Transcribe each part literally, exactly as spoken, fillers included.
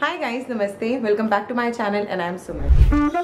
Hi guys, Namaste. Welcome back to my channel and I am Suman.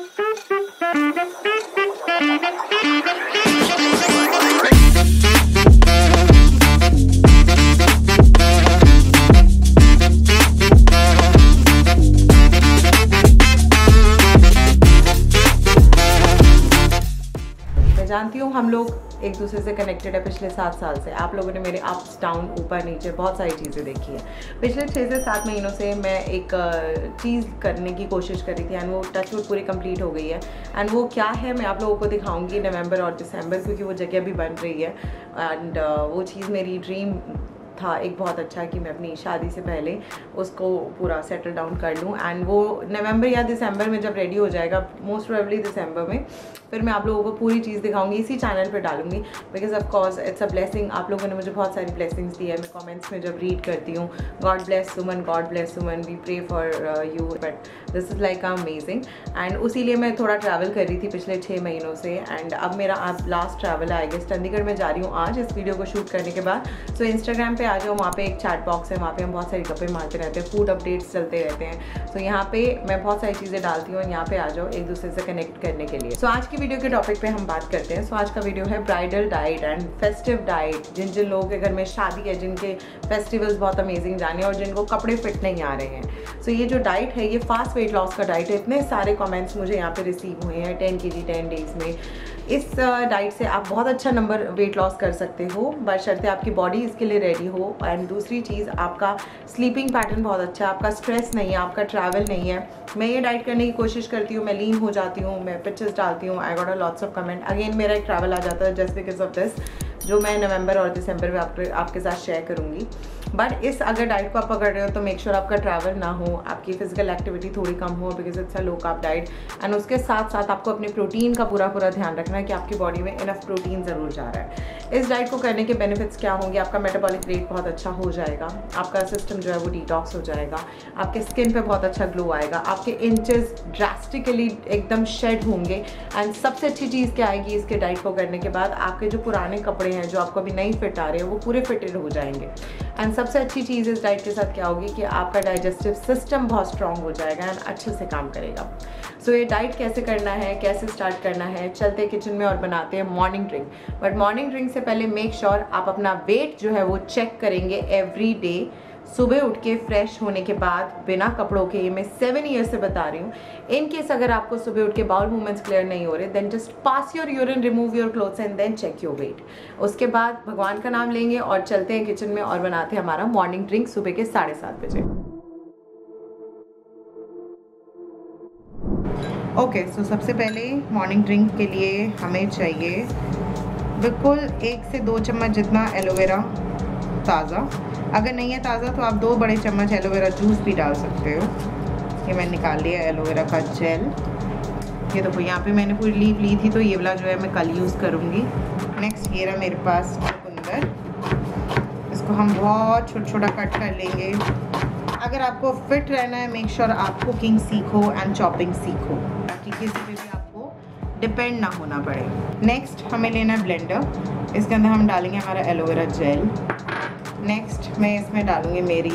जानती हूँ हम लोग एक दूसरे से कनेक्टेड है पिछले सात साल से। आप लोगों ने मेरे अप्स डाउन ऊपर नीचे बहुत सारी चीज़ें देखी है। पिछले छः से सात महीनों से मैं एक चीज़ करने की कोशिश कर रही थी एंड वो टचवुड पूरी कंप्लीट हो गई है। एंड वो क्या है मैं आप लोगों को दिखाऊंगी नवंबर और दिसंबर, क्योंकि वो जगह भी बन रही है। एंड वो चीज़ मेरी ड्रीम था एक बहुत अच्छा कि मैं अपनी शादी से पहले उसको पूरा सेटल डाउन कर लूँ। एंड वो नवंबर या दिसंबर में जब रेडी हो जाएगा, मोस्ट प्रोबेबली दिसंबर में, फिर मैं आप लोगों को पूरी चीज़ दिखाऊंगी, इसी चैनल पे डालूंगी। Because of course it's a blessing. आप लोगों ने मुझे बहुत सारी ब्लेसिंग्स दी है। मैं कमेंट्स में जब रीड करती हूँ, God bless Suman, God bless Suman, we pray for you, but this is like amazing. And उसीलिए मैं थोड़ा ट्रैवल कर रही थी पिछले छः महीनों से। एंड अब मेरा अब लास्ट ट्रैवल है, आई गेस चंडीगढ़ में जा रही हूँ आज इस वीडियो को शूट करने के बाद। सो इंस्टाग्राम पे आ जाओ, वहाँ पे एक चैट बॉक्स है, वहाँ पे हम बहुत सारी गप्पे मारते रहते हैं, फूड अपडेट्स चलते रहते हैं। सो so, यहाँ पे मैं बहुत सारी चीज़ें डालती हूँ, यहाँ पे आ जाओ एक दूसरे से कनेक्ट करने के लिए। सो so, आज की वीडियो के टॉपिक पे हम बात करते हैं। सो so, आज का वीडियो है bridal diet and festive diet. जिन जिन लोगों के घर में शादी है, जिनके फेस्टिवल्स बहुत अमेजिंग जाने और जिनको कपड़े फिट नहीं आ रहे हैं। सो so, ये जो डाइट है ये फास्ट वेट लॉस का डाइट है। इतने सारे कमेंट्स मुझे यहाँ पे रिसीव हुए हैं टेन के जी टेन डेज में। इस डाइट से आप बहुत अच्छा नंबर वेट लॉस कर सकते हो, बशर्ते आपकी बॉडी इसके लिए रेडी हो। एंड दूसरी चीज़, आपका स्लीपिंग पैटर्न बहुत अच्छा है, आपका स्ट्रेस नहीं है, आपका ट्रैवल नहीं है। मैं ये डाइट करने की कोशिश करती हूँ, मैं लीन हो जाती हूँ, मैं पिक्चर्स डालती हूँ, I got a lots of comment. Again मेरा एक ट्रैवल आ जाता है जस्ट बिकॉज ऑफ दिस, जो मैं नवंबर और दिसंबर में आपके आपके साथ शेयर करूँगी। बट इस अगर डाइट को आप पकड़ रहे हो तो मेक श्योर आपका ट्रैवल ना हो, आपकी फिजिकल एक्टिविटी थोड़ी कम हो, because it's a low carb diet. And उसके साथ साथ आपको अपने प्रोटीन का पूरा पूरा ध्यान रखना है कि आपकी बॉडी में इनफ प्रोटीन ज़रूर जा रहा है। इस डाइट को करने के बेनिफिट्स क्या होंगे? आपका मेटाबॉलिक रेट बहुत अच्छा हो जाएगा, आपका सिस्टम जो है वो डिटॉक्स हो जाएगा, आपके स्किन पे बहुत अच्छा ग्लो आएगा, आपके इंचेस ड्रास्टिकली एकदम शेड होंगे। एंड सबसे अच्छी चीज़ क्या आएगी इसके डाइट को करने के बाद? आपके जो पुराने कपड़े हैं जो आपको अभी नहीं फिट आ रहे हैं वो पूरे फिटेड हो जाएंगे। एंड सबसे अच्छी चीज़ इस डाइट के साथ क्या होगी कि आपका डाइजेस्टिव सिस्टम बहुत स्ट्रांग हो जाएगा एंड अच्छे से काम करेगा। सो so, ये डाइट कैसे करना है, कैसे स्टार्ट करना है, चलते किचन में और बनाते हैं morning drink. But morning drink से पहले मेक श्योर sure आप अपना वेट जो है वो चेक करेंगे एवरी डे। सुबह उठ के फ्रेश होने के बाद बिना कपड़ों के, ये मैं सेवन ईयर से बता रही हूँ। इन केस अगर आपको सुबह उठ के बाउल मूवमेंट्स क्लियर नहीं हो रहे, then just pass your urine, remove your clothes and then check your weight. उसके बाद भगवान का नाम लेंगे और चलते हैं किचन में और बनाते हैं हमारा मॉर्निंग ड्रिंक सुबह के साढ़े सात बजे। ओके, सो सबसे पहले मॉर्निंग ड्रिंक के लिए हमें चाहिए बिल्कुल एक से दो चम्मच जितना एलोवेरा ताज़ा। अगर नहीं है ताज़ा तो आप दो बड़े चम्मच एलोवेरा जूस भी डाल सकते हो। ये मैंने निकाल लिया एलोवेरा का जेल। ये देखो यहाँ पे मैंने पूरी लीफ ली थी तो ये वाला जो है मैं कल यूज़ करूँगी। नेक्स्ट ये रहा मेरे पास चुकंदर, इसको हम बहुत छोटा छोटा कट कर लेंगे। अगर आपको फिट रहना है मेक श्योर आप कुकिंग सीखो एंड चॉपिंग सीखो, ताकि किसी पे भी आपको डिपेंड ना होना पड़े। नेक्स्ट हमें लेना है ब्लेंडर, इसके अंदर हम डालेंगे हमारा एलोवेरा जेल। नेक्स्ट मैं इसमें डालूंगी मेरी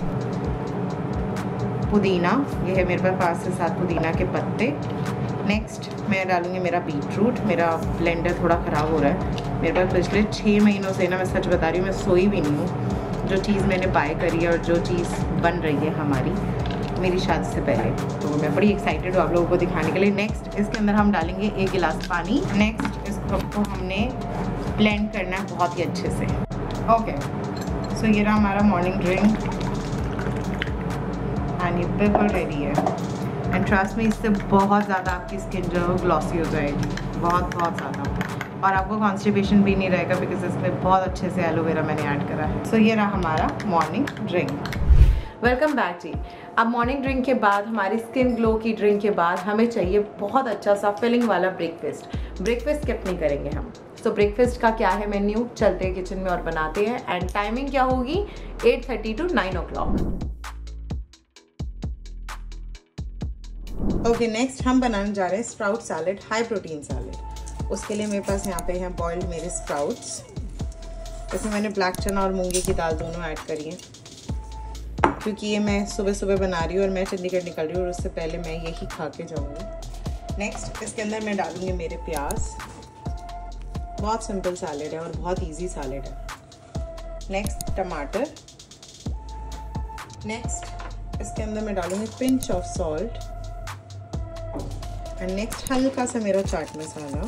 पुदीना, ये है मेरे पास पाँच से सात पुदीना के पत्ते। नेक्स्ट मैं डालूंगी मेरा बीटरूट। मेरा ब्लेंडर थोड़ा ख़राब हो रहा है, मेरे पास पिछले छः महीनों से ना, मैं सच बता रही हूँ, मैं सोई भी नहीं हूँ। जो चीज़ मैंने बाय करी है और जो चीज़ बन रही है हमारी मेरी शादी से पहले, तो मैं बड़ी एक्साइटेड हूँ आप लोगों को दिखाने के लिए। नेक्स्ट इसके अंदर हम डालेंगे एक गिलास पानी। नेक्स्ट इस कप को हमने ब्लेंड करना है बहुत ही अच्छे से। ओके, सो ये रहा हमारा मॉर्निंग ड्रिंक एंड ये बिल्कुल रेडी है। एंड ट्रस्ट में इससे बहुत ज़्यादा आपकी स्किन जो है ग्लॉसी हो जाएगी, बहुत बहुत ज़्यादा, और आपको कॉन्स्टिपेशन भी नहीं रहेगा बिकॉज इसमें बहुत अच्छे से एलोवेरा मैंने ऐड करा है। सो so, ये रहा हमारा मॉर्निंग ड्रिंक। वेलकम बैक जी। अब मॉर्निंग ड्रिंक के बाद, हमारी स्किन ग्लो की ड्रिंक के बाद हमें चाहिए बहुत अच्छा सा फिलिंग वाला ब्रेकफास्ट। ब्रेकफास्ट स्किप नहीं करेंगे हम। सो so, ब्रेकफास्ट का क्या है मेन्यू, चलते हैं किचन में और बनाते हैं। एंड टाइमिंग क्या होगी, eight thirty to nine o'clock. Okay, next हम बनाने जा रहे हैं sprout salad, high protein salad. उसके लिए मेरे पास यहाँ पे हैं बॉइल्ड मेरे स्प्राउट्स। इसमें मैंने ब्लैक चना और मूंगे की दाल दोनों ऐड करी है। क्योंकि ये मैं सुबह सुबह बना रही हूँ और मैं चंडीगढ़ निकल रही हूँ और उससे पहले मैं यही खा के जाऊँगी। नेक्स्ट इसके अंदर मैं डालूँगी मेरे प्याज। बहुत सिंपल सैलेड है और बहुत इजी सैलेड है। नेक्स्ट टमाटर। नेक्स्ट इसके अंदर मैं डालूँगी pinch of salt and next हल्का सा मेरा चाट मसाला।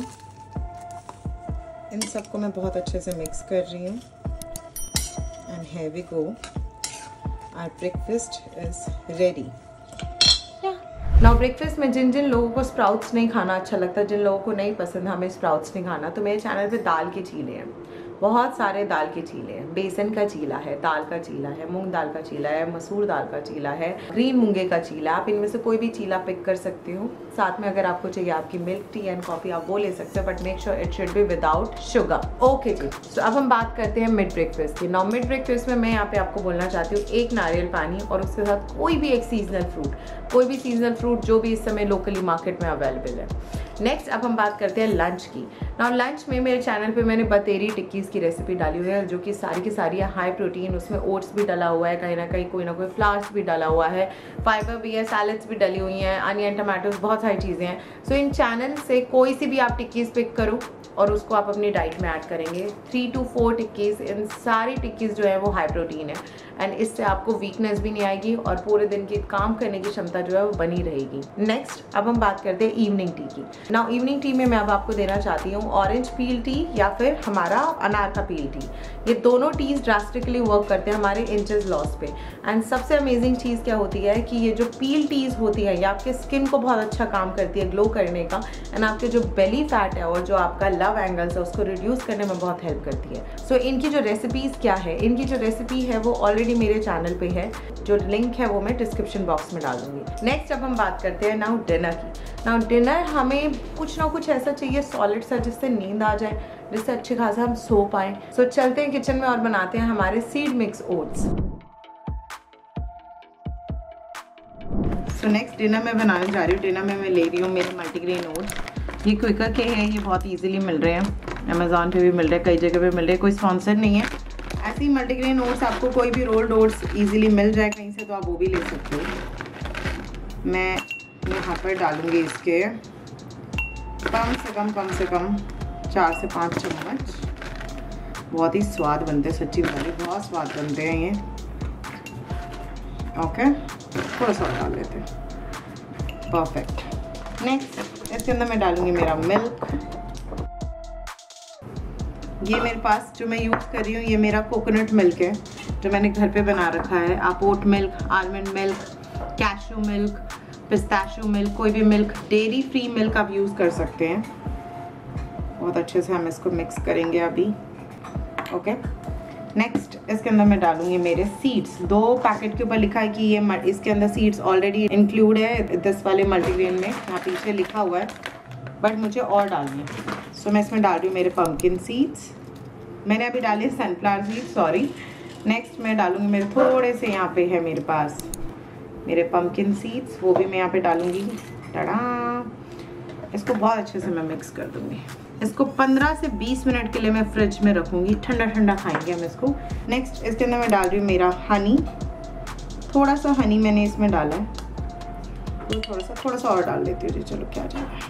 इन सबको मैं बहुत अच्छे से मिक्स कर रही हूँ and here we go, our breakfast is ready। Now breakfast में जिन जिन लोगों को स्प्राउट्स नहीं खाना अच्छा लगता, जिन लोगों को नहीं पसंद हमें स्प्राउट्स नहीं खाना, तो मेरे चैनल पे दाल के चीले हैं, बहुत सारे दाल के चीले हैं। बेसन का चीला है, दाल का चीला है, मूंग दाल का चीला है, मसूर दाल का चीला है, ग्रीन मूंगे का चीला। आप इनमें से कोई भी चीला पिक कर सकते हो। साथ में अगर आपको चाहिए आपकी मिल्क टी एंड कॉफ़ी आप वो ले सकते हो, but make sure it should be without sugar. Okay जी, तो अब हम बात करते हैं मिड ब्रेकफास्ट की। नाउ मिड ब्रेकफास्ट में मैं यहाँ पे आपको बोलना चाहती हूँ एक नारियल पानी और उसके साथ कोई भी एक सीजनल फ्रूट, कोई भी सीजनल फ्रूट जो भी इस समय लोकली मार्केट में अवेलेबल है। नेक्स्ट अब हम बात करते हैं लंच की। नाउ लंच में मेरे चैनल पे मैंने बतेरी टिक्कीज़ की रेसिपी डाली हुई है, जो कि सारी की सारी है हाई प्रोटीन। उसमें ओट्स भी डला हुआ है, कहीं ना कहीं कोई ना कोई फ्लावर्स भी डला हुआ है, फाइबर भी है, सैलड्स भी डली हुई हैं, अनियन टमाटोज, बहुत सारी चीज़ें हैं। सो so, इन चैनल से कोई सी भी आप टिक्कीज़ पिक करो और उसको आप अपनी डाइट में ऐड करेंगे। थ्री टू फोर टिक्कीज़, इन सारी टिक्कीज़ जो है वो हाई प्रोटीन है एंड इससे आपको वीकनेस भी नहीं आएगी और पूरे दिन की काम करने की क्षमता जो है वो बनी रहेगी। नेक्स्ट अब हम बात करते हैं इवनिंग टी की। नाउ इवनिंग टी में मैं अब आपको देना चाहती हूँ ऑरेंज पील टी या फिर हमारा अनार का पील टी। ये दोनों टीज ड्रास्टिकली वर्क करते हैं हमारे इंचेस लॉस पे। एंड सबसे अमेजिंग चीज़ क्या होती है कि ये जो पील टीज होती है ये आपके स्किन को बहुत अच्छा काम करती है ग्लो करने का, एंड आपके जो बेली फैट है और जो आपका लव एंगल्स है उसको रिड्यूस करने में बहुत हेल्प करती है। सो so, इनकी जो रेसिपीज़ क्या है, इनकी जो रेसिपी है वो ऑलरेडी मेरे चैनल पे है, जो लिंक है वो मैं डिस्क्रिप्शन बॉक्स में डाल दूंगी। नेक्स्ट अब हम बात करते हैं नाउ डिनर की। नाउ डिनर हमें कुछ ना कुछ ऐसा चाहिए सॉलिड सा जिससे नींद आ जाए, जिससे अच्छे खासा हम सो पाए। सो so, चलते हैं किचन में और बनाते हैं हमारे seed mix oats. So next dinner में बनाने जा रही हूँ। डिनर में मैं ले रही हूँ मेरे मल्टीग्रेन ओट्स। ये क्विकर के हैं, ये बहुत इजीली मिल रहे हैं, अमेजोन पे भी मिल रहे हैं, कई जगह पे मिल रहे हैं, कोई स्पॉन्सर नहीं है। ऐसे ही मल्टीग्रेन ओट्स आपको कोई भी रोल्ड ओट्स इजीली मिल जाए कहीं से, तो आप वो भी ले सकते हो। मैं यहाँ पर डालूँगी इसके कम से कम कम से कम चार से पाँच चम्मच। बहुत ही स्वाद बनते हैं, सच्ची वाली बहुत स्वाद बनते हैं ये। ओके, थोड़ा सा डाल लेते हैं, परफेक्ट। नेक्स्ट इसके अंदर मैं डालूँगी मेरा मिल्क। ये मेरे पास जो मैं यूज़ कर रही हूँ ये मेरा कोकोनट मिल्क है, जो मैंने घर पे बना रखा है। आप oat milk, almond milk, cashew milk, pistachio milk, कोई भी मिल्क, डेयरी फ्री मिल्क आप यूज़ कर सकते हैं। बहुत अच्छे से हम इसको मिक्स करेंगे अभी। ओके, नेक्स्ट इसके अंदर मैं डालूंगी मेरे सीड्स। दो पैकेट के ऊपर लिखा है कि ये इसके अंदर सीड्स ऑलरेडी इंक्लूड है, दस वाले मल्टीग्रेन में यहाँ पीछे लिखा हुआ है, बट मुझे और डालनी है। सो so, मैं इसमें डाल रही हूँ मेरे पम्पकिन सीड्स। मैंने अभी डाले सनफ्लावर सीड्स, सॉरी। नेक्स्ट मैं डालूंगी मेरे थोड़े से यहाँ पे है मेरे पास मेरे पम्पकिन सीड्स, वो भी मैं यहाँ पे डालूंगी। टड़ा, इसको बहुत अच्छे से मैं मिक्स कर दूंगी। इसको पंद्रह से बीस मिनट के लिए मैं फ्रिज में रखूंगी, ठंडा ठंडा खाएंगे हम इसको। नेक्स्ट इसके अंदर मैं डाल रही हूँ मेरा हनी। थोड़ा सा हनी मैंने इसमें डाला है, तो थोड़ा सा थोड़ा सा और डाल लेती हूँ जी। चलो क्या जा रहा है,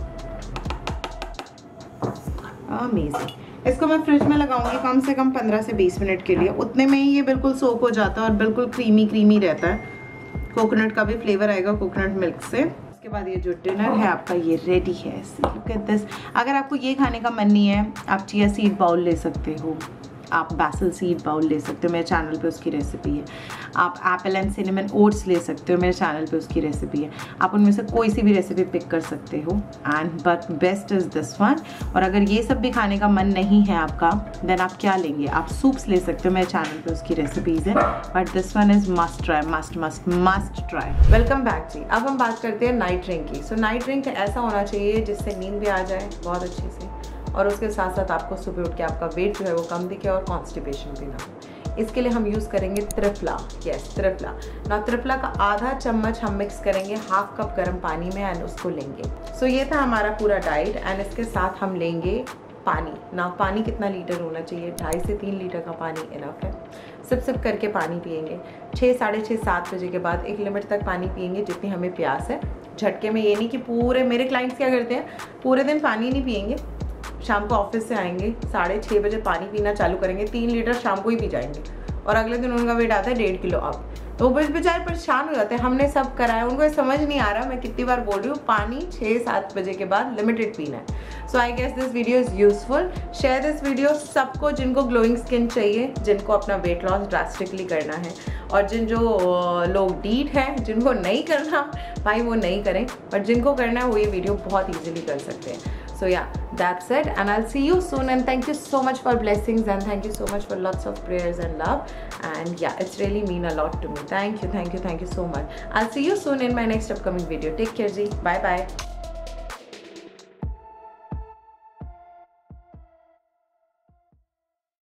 अमेजिंग। इसको मैं फ्रिज में लगाऊंगी कम से कम पंद्रह से बीस मिनट के लिए। उतने में ही ये बिल्कुल सोक हो जाता है और बिल्कुल क्रीमी क्रीमी रहता है। कोकोनट का भी फ्लेवर आएगा कोकोनट मिल्क से। उसके बाद ये जो डिनर है आपका ये रेडी है। Look at this. अगर आपको ये खाने का मन नहीं है, आप चिया सीड बाउल ले सकते हो, आप बैसल सीड बाउल ले सकते हो, मेरे चैनल पे उसकी रेसिपी है। आप एप्पल एंड सिनेमन ओट्स ले सकते हो, मेरे चैनल पे उसकी रेसिपी है। आप उनमें से कोई सी भी रेसिपी पिक कर सकते हो, and but best is this one. और अगर ये सब भी खाने का मन नहीं है आपका, देन आप क्या लेंगे, आप सूप्स ले सकते हो, मेरे चैनल पे उसकी रेसिपीज़ है। But this one is must try, must must must try. Welcome back जी। अब हम बात करते हैं नाइट ड्रिंक की। सो नाइट ड्रिंक ऐसा होना चाहिए जिससे नींद भी आ जाए बहुत अच्छे से, और उसके साथ साथ आपको सुबह उठ के आपका वेट जो है वो कम दिखे और कॉन्स्टिपेशन भी ना हो। इसके लिए हम यूज़ करेंगे त्रिफला। यस, त्रिफला। ना त्रिफला का आधा चम्मच हम मिक्स करेंगे हाफ कप गर्म पानी में, एंड उसको लेंगे। सो so, ये था हमारा पूरा डाइट। एंड इसके साथ हम लेंगे पानी ना, पानी कितना लीटर होना चाहिए, ढाई से तीन लीटर का पानी इनफ है। सिप सिप करके पानी पियेंगे। छः साढ़े छः सात बजे के बाद एक लिमिट तक पानी पियेंगे जितनी हमें प्यास है। झटके में ये नहीं कि पूरे, मेरे क्लाइंट्स क्या करते हैं, पूरे दिन पानी नहीं पियेंगे, शाम को ऑफिस से आएंगे साढ़े छः बजे पानी पीना चालू करेंगे, तीन लीटर शाम को ही पी जाएंगे और अगले दिन उनका वेट आता है डेढ़ किलो अप। तो वो बेचारे परेशान हो जाते हैं। हमने सब कराया, उनको ये समझ नहीं आ रहा, मैं कितनी बार बोल रही हूँ, पानी छः सात बजे के बाद लिमिटेड पीना है। So I guess this video is useful. Share this video सबको जिनको ग्लोइंग स्किन चाहिए, जिनको अपना वेट लॉस ड्रास्टिकली करना है, और जिन जो लोग डीट हैं, जिनको नहीं करना भाई वो नहीं करें, पर जिनको करना है वो ये वीडियो बहुत ईजिली कर सकते हैं। So yeah, that's it, and I'll see you soon, and thank you so much for blessings, and thank you so much for lots of prayers and love, and yeah, it's really mean a lot to me. Thank you, thank you, thank you so much. I'll see you soon in my next upcoming video. Take care ji, bye bye.